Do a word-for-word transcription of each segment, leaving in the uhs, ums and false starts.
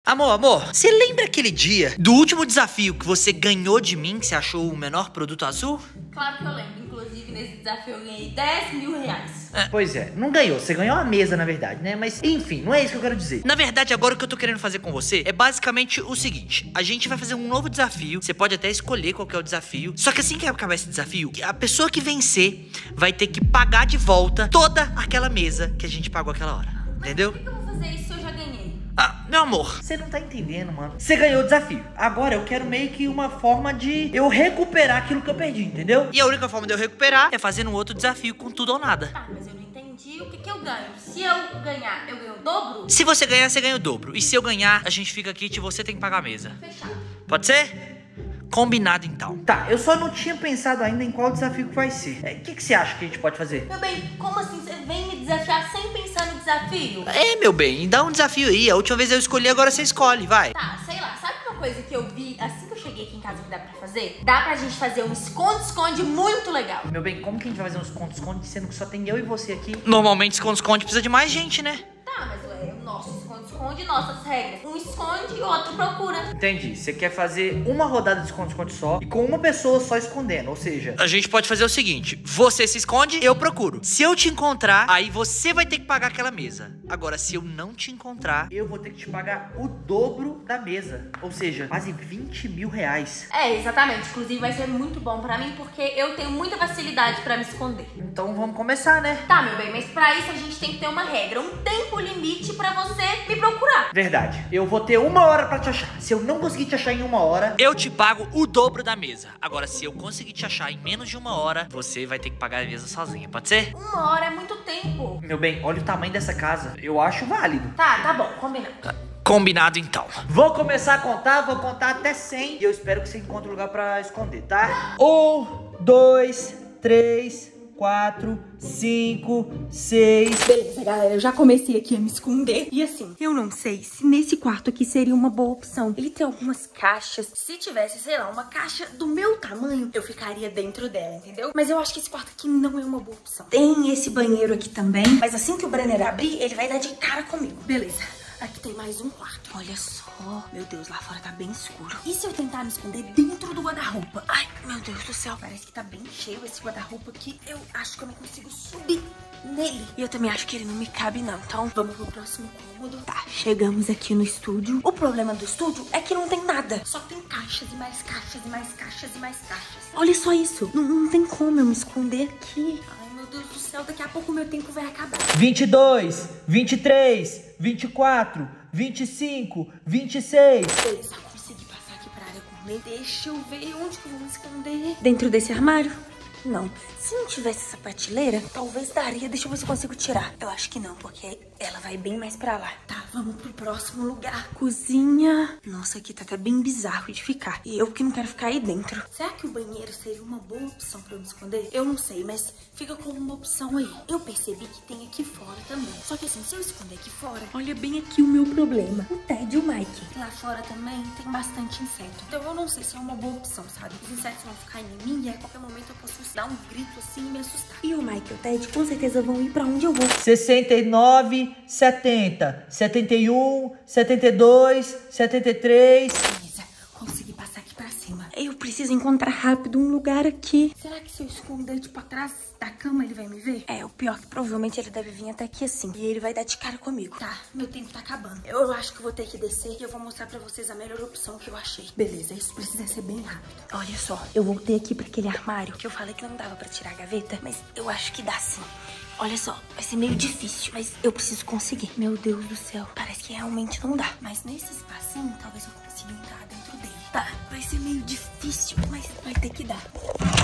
Amor, amor, você lembra aquele dia do último desafio que você ganhou de mim, que você achou o menor produto azul? Claro que eu lembro. Inclusive, nesse desafio eu ganhei dez mil reais. É. Pois é, não ganhou, você ganhou uma mesa na verdade, né? Mas enfim, não é isso que eu quero dizer. Na verdade, agora o que eu tô querendo fazer com você é basicamente o seguinte: a gente vai fazer um novo desafio. Você pode até escolher qual que é o desafio. Só que assim que acabar esse desafio, a pessoa que vencer vai ter que pagar de volta toda aquela mesa que a gente pagou aquela hora. Entendeu? Mas por que eu vou fazer isso se eu já ganhei? Ah, meu amor. Você não tá entendendo, mano. Você ganhou o desafio. Agora eu quero meio que uma forma de eu recuperar aquilo que eu perdi, entendeu? E a única forma de eu recuperar é fazendo um outro desafio com tudo ou nada. Tá, mas eu não entendi o que que eu ganho. Se eu ganhar, eu ganho o dobro? Se você ganhar, você ganha o dobro. E se eu ganhar, a gente fica aqui e você tem que pagar a mesa. Fechado. Pode ser? Combinado então. Tá, eu só não tinha pensado ainda em qual desafio que vai ser. O é, que, que você acha que a gente pode fazer? Meu bem, como assim você vem me desafiar sem pensar no desafio? É, meu bem, dá um desafio aí. A última vez eu escolhi, agora você escolhe, vai. Tá, sei lá, sabe uma coisa que eu vi assim que eu cheguei aqui em casa que dá pra fazer? Dá pra gente fazer um esconde-esconde muito legal. Meu bem, como que a gente vai fazer um esconde-esconde sendo que só tem eu e você aqui? Normalmente esconde-esconde precisa de mais gente, né? Tá, mas é o nosso esconde-esconde, nossas regras. Um esconde e o outro procura. Entendi, você quer fazer uma rodada de esconde-esconde só e com uma pessoa só escondendo, ou seja... A gente pode fazer o seguinte: você se esconde, eu procuro. Se eu te encontrar, aí você vai ter que pagar aquela mesa. Agora, se eu não te encontrar... eu vou ter que te pagar o dobro da mesa, ou seja, quase vinte mil reais. É, exatamente. Inclusive vai ser muito bom pra mim porque eu tenho muita facilidade pra me esconder. Então vamos começar, né? Tá, meu bem, mas pra isso a gente tem que ter uma regra, um tempo limite pra você me procurar. Verdade, eu vou ter uma hora pra te achar. Se eu não conseguir te achar em uma hora... eu te pago o dobro da mesa. Agora, se eu conseguir te achar em menos de uma hora, você vai ter que pagar a mesa sozinha, pode ser? Uma hora é muito tempo. Meu bem, olha o tamanho dessa casa. Eu acho válido. Tá, tá bom, combinado. Combinado então. Vou começar a contar, vou contar até cem. E eu espero que você encontre um lugar pra esconder, tá? Um, dois, três, quatro, cinco, seis... Beleza, galera, eu já comecei aqui a me esconder. E assim, eu não sei se nesse quarto aqui seria uma boa opção. Ele tem algumas caixas. Se tivesse, sei lá, uma caixa do meu tamanho, eu ficaria dentro dela, entendeu? Mas eu acho que esse quarto aqui não é uma boa opção. Tem esse banheiro aqui também, mas assim que o Brenner abrir, ele vai dar de cara comigo. Beleza. Aqui tem mais um quarto. Olha só. Meu Deus, lá fora tá bem escuro. E se eu tentar me esconder dentro do guarda-roupa? Ai, meu Deus do céu. Parece que tá bem cheio esse guarda-roupa aqui. Eu acho que eu não consigo subir nele. E eu também acho que ele não me cabe, não. Então, vamos pro próximo cômodo. Tá, chegamos aqui no estúdio. O problema do estúdio é que não tem nada. Só tem caixas e mais caixas e mais caixas e mais caixas. Olha só isso. Não, não tem como eu me esconder aqui. Ai, meu Deus do céu. Daqui a pouco o meu tempo vai acabar. vinte e dois, vinte e três, vinte e quatro, vinte e cinco, vinte e seis. Beleza, consegui passar aqui pra área gourmet. Deixa eu ver onde que eu vou me esconder. Dentro desse armário? Não. Se não tivesse essa prateleira, talvez daria. Deixa eu ver se eu consigo tirar. Eu acho que não, porque ela vai bem mais pra lá. Tá, vamos pro próximo lugar. Cozinha. Nossa, aqui tá até bem bizarro de ficar. E eu que não quero ficar aí dentro. Será que o banheiro seria uma boa opção pra eu me esconder? Eu não sei, mas fica como uma opção aí. Eu percebi que tem aqui fora também. Só que assim, se eu esconder aqui fora, olha bem aqui o meu problema. O Ted e o Mike. Lá fora também tem bastante inseto. Então eu não sei se é uma boa opção, sabe? Os insetos vão ficar em mim e a qualquer momento eu posso dar um grito assim e me assustar. E o Mike e o Ted com certeza vão ir pra onde eu vou. sessenta e nove, setenta, setenta e um, setenta e dois, setenta e três. Beleza, consegui passar aqui pra cima. Eu preciso encontrar rápido um lugar aqui. Será que se eu esconder, tipo, atrás da cama, ele vai me ver? É, o pior é que provavelmente ele deve vir até aqui assim. E ele vai dar de cara comigo. Tá, meu tempo tá acabando. Eu acho que eu vou ter que descer e eu vou mostrar pra vocês a melhor opção que eu achei. Beleza, isso precisa ser bem rápido. Olha só, eu voltei aqui pra aquele armário que eu falei que não dava pra tirar a gaveta, mas eu acho que dá sim. Olha só, vai ser meio difícil, mas eu preciso conseguir. Meu Deus do céu, parece que realmente não dá. Mas nesse espacinho, talvez eu consiga entrar dentro dele. Tá, vai ser meio difícil, mas vai ter que dar.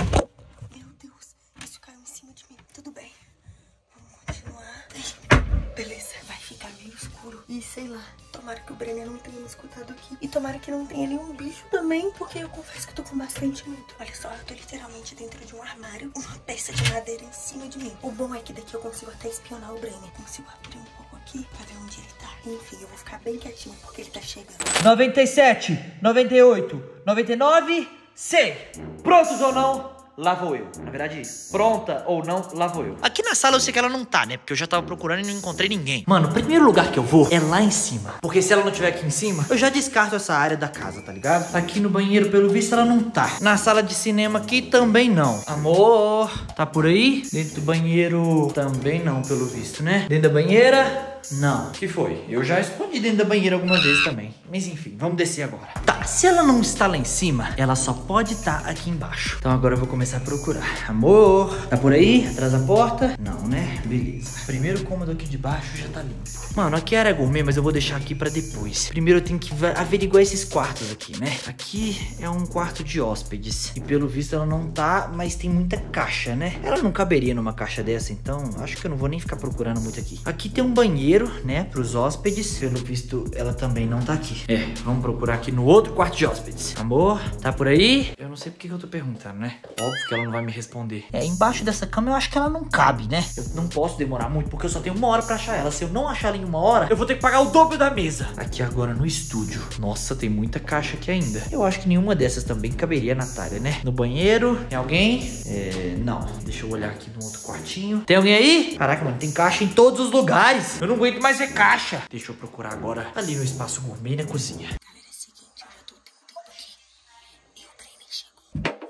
Meu Deus, isso caiu em cima de mim. Tudo bem, vamos continuar. Beleza, vai ficar meio escuro. E sei lá, tomara que o Brenner não tenha me escutado aqui. E tomara que não tenha nenhum bicho também, porque eu confesso que eu tô com bastante medo. Olha só, eu tô literalmente dentro de um armário, uma peça de madeira em cima de mim. O bom é que daqui eu consigo até espionar o Brenner. Consigo abrir um pouco aqui pra ver onde ele tá. Enfim, eu vou ficar bem quietinho porque ele tá chegando. noventa e sete, noventa e oito, noventa e nove, cem. Prontos ou não? lá vou eu. Na verdade, pronta ou não, lá vou eu. Aqui na sala eu sei que ela não tá, né? Porque eu já tava procurando e não encontrei ninguém. Mano, o primeiro lugar que eu vou é lá em cima. Porque se ela não estiver aqui em cima, eu já descarto essa área da casa, tá ligado? Aqui no banheiro, pelo visto, ela não tá. Na sala de cinema aqui também não. Amor, tá por aí? Dentro do banheiro também não, pelo visto, né? Dentro da banheira... Não. O que foi? Eu já escondi dentro da banheira algumas vezes também. Mas enfim, vamos descer agora. Tá, se ela não está lá em cima, ela só pode estar aqui embaixo. Então agora eu vou começar a procurar. Amor, tá por aí? Atrás da porta? Não, né? Beleza. Primeiro cômodo aqui de baixo já tá limpo. Mano, aqui é área gourmet, mas eu vou deixar aqui pra depois. Primeiro eu tenho que averiguar esses quartos aqui, né? Aqui é um quarto de hóspedes. E pelo visto ela não tá, mas tem muita caixa, né? Ela não caberia numa caixa dessa, então acho que eu não vou nem ficar procurando muito aqui. Aqui tem um banheiro, né, pros hóspedes. Pelo visto, ela também não tá aqui. É, vamos procurar aqui no outro quarto de hóspedes. Amor, tá por aí? Eu não sei porque que eu tô perguntando, né? Óbvio que ela não vai me responder. É, embaixo dessa cama eu acho que ela não cabe, né? Eu não posso demorar muito, porque eu só tenho uma hora pra achar ela. Se eu não achar ela em uma hora, eu vou ter que pagar o dobro da mesa. Aqui agora no estúdio. Nossa, tem muita caixa aqui ainda. Eu acho que nenhuma dessas também caberia na Natália, né? No banheiro, tem alguém? É, não. Deixa eu olhar aqui no outro quartinho. Tem alguém aí? Caraca, mano, tem caixa em todos os lugares. Eu não aguento mais ver caixa. Deixa eu procurar agora ali no espaço gourmet na cozinha. Galera, é o seguinte, eu já tô o tempo todo aqui. E o trem nem chegou.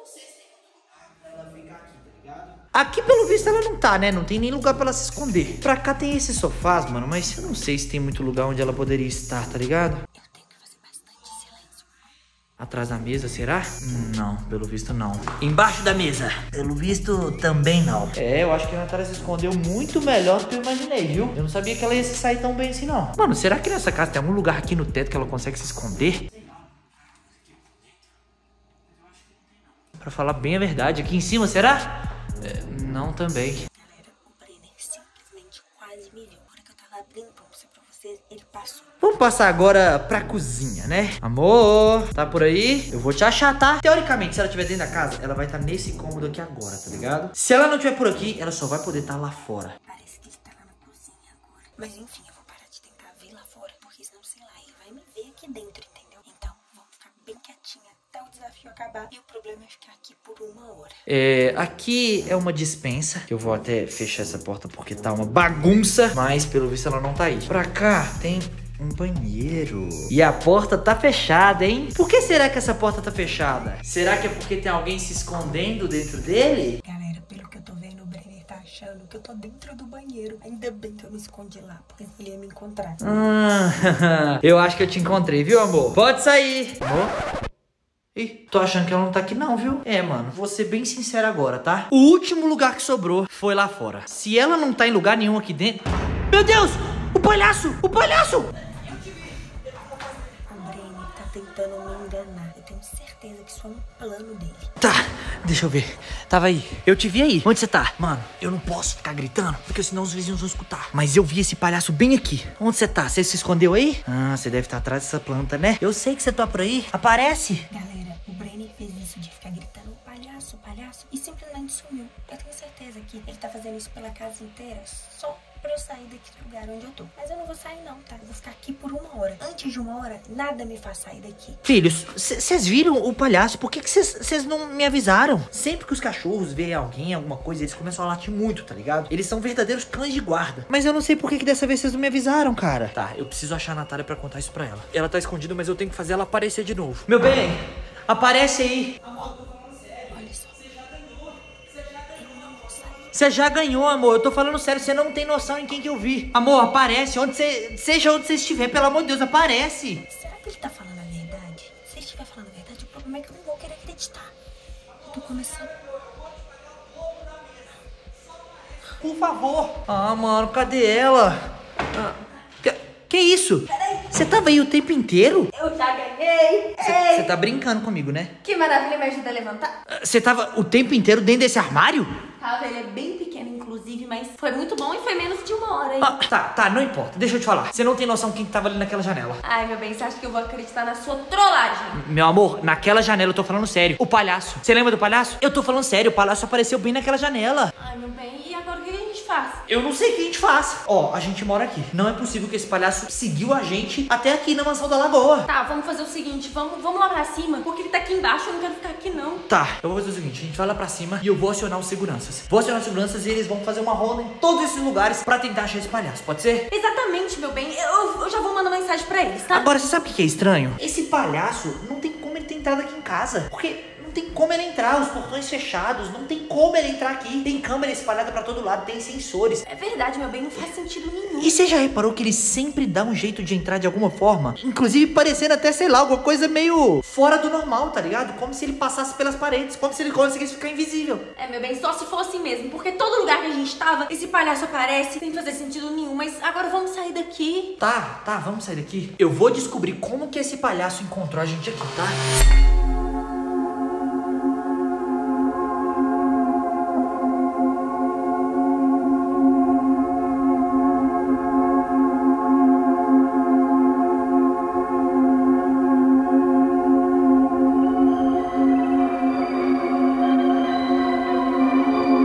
Aqui, pelo visto, ela não tá, né? Não tem nem lugar pra ela se esconder. Pra cá tem esses sofás, mano, mas eu não sei se tem muito lugar onde ela poderia estar, tá ligado? Eu tenho que fazer bastante silêncio. Atrás da mesa, será? Não, pelo visto não. Embaixo da mesa? Pelo visto, também não. É, eu acho que a Natália se escondeu muito melhor do que eu imaginei, viu? Eu não sabia que ela ia se sair tão bem assim, não. Mano, será que nessa casa tem algum lugar aqui no teto que ela consegue se esconder? Pra falar bem a verdade, aqui em cima, será? É, não também. Galera, o Brenner simplesmente quase me viu. Na hora que eu tava abrindo pra mostrar pra vocês, ele passou. Vamos passar agora pra cozinha, né? Amor, tá por aí? Eu vou te achar, tá? Teoricamente, se ela estiver dentro da casa, ela vai estar nesse cômodo aqui agora, tá ligado? Se ela não estiver por aqui, ela só vai poder estar lá fora. Parece que ele tá lá na cozinha agora. Mas enfim, eu vou parar de tentar ver lá fora, porque senão, sei lá, ele vai me ver aqui dentro, entendeu? Então, vamos ficar bem quietinha até o desafio acabar. E o problema é ficar aqui por uma hora. É, aqui é uma dispensa, que eu vou até fechar essa porta porque tá uma bagunça, mas pelo visto ela não tá aí. Pra cá tem um banheiro. E a porta tá fechada, hein? Por que será que essa porta tá fechada? Será que é porque tem alguém se escondendo dentro dele? Galera, pelo que eu tô vendo, o Brenner tá achando que eu tô dentro do banheiro. Ainda bem que eu me escondi lá, porque ele ia me encontrar. Ah, eu acho que eu te encontrei, viu, amor? Pode sair. Amor? Ih, tô achando que ela não tá aqui não, viu? É, mano, vou ser bem sincero agora, tá? O último lugar que sobrou foi lá fora. Se ela não tá em lugar nenhum aqui dentro... Meu Deus! O palhaço! O palhaço! O Brenner tá tentando me enganar. Eu tenho certeza que isso é um plano dele. Tá, deixa eu ver. Tava aí. Eu te vi aí. Onde você tá? Mano, eu não posso ficar gritando, porque senão os vizinhos vão escutar. Mas eu vi esse palhaço bem aqui. Onde você tá? Você se escondeu aí? Ah, você deve estar atrás dessa planta, né? Eu sei que você tá por aí. Aparece. Galera, o Brenner fez isso de ficar gritando palhaço, palhaço, e simplesmente sumiu. Eu tenho certeza que ele tá fazendo isso pela casa inteira só pra eu sair daqui do lugar onde eu tô. Mas eu não vou sair não, tá? Eu vou ficar aqui por uma hora. Antes de uma hora, nada me faz sair daqui. Filhos, vocês viram o palhaço? Por que vocês não me avisaram? Sempre que os cachorros veem alguém, alguma coisa, eles começam a latir muito, tá ligado? Eles são verdadeiros cães de guarda. Mas eu não sei por que, que dessa vez vocês não me avisaram, cara. Tá, eu preciso achar a Natália pra contar isso pra ela. Ela tá escondida, mas eu tenho que fazer ela aparecer de novo. Meu bem, aparece aí. Olha só. Você já ganhou, amor. Eu tô falando sério, você não tem noção em quem que eu vi. Amor, aparece. Onde você, seja onde você estiver, pelo amor de Deus, aparece. Será que ele tá falando a verdade? Se ele estiver falando a verdade, o problema é que eu não vou querer acreditar. Eu tô começando. Por favor. Ah, mano, cadê ela? Ah, que, que isso? Você tava aí o tempo inteiro? Eu já ganhei! Você tá brincando comigo, né? Que maravilha, me ajuda a levantar? Você tava o tempo inteiro dentro desse armário? Tava, ele é bem pequeno, inclusive, mas foi muito bom e foi menos de uma hora, hein? Ah, tá, tá, não importa. Deixa eu te falar. Você não tem noção quem que tava ali naquela janela. Ai, meu bem, você acha que eu vou acreditar na sua trollagem? Meu amor, naquela janela eu tô falando sério. O palhaço. Você lembra do palhaço? Eu tô falando sério, o palhaço apareceu bem naquela janela. Ai, meu bem, e agora o que a gente faz? faz? Eu não sei o que a gente faz. Ó, a gente mora aqui. Não é possível que esse palhaço seguiu a gente até aqui na mansão da Lagoa. Tá, vamos fazer o seguinte, vamos, vamos lá pra cima, porque ele tá aqui embaixo, eu não quero ficar aqui não. Tá, eu vou fazer o seguinte, a gente vai lá pra cima e eu vou acionar os seguranças. Vou acionar os seguranças e eles vão fazer uma ronda em todos esses lugares pra tentar achar esse palhaço, pode ser? Exatamente, meu bem, eu, eu já vou mandar mensagem pra eles, tá? Agora, você sabe o que é estranho? Esse palhaço não tem como ele ter entrado aqui em casa. Porque não tem como ele entrar, os portões fechados, não tem como ele entrar aqui. Tem câmera espalhada pra todo lado, tem sensores. É verdade, meu bem, não faz sentido nenhum. E você já reparou que ele sempre dá um jeito de entrar de alguma forma? Inclusive parecendo até, sei lá, alguma coisa meio fora do normal, tá ligado? Como se ele passasse pelas paredes, como se ele conseguisse ficar invisível. É, meu bem, só se for assim mesmo, porque todo lugar que a gente tava, esse palhaço aparece, sem fazer sentido nenhum. Mas agora vamos sair daqui. Tá, tá, vamos sair daqui. Eu vou descobrir como que esse palhaço encontrou a gente aqui, tá?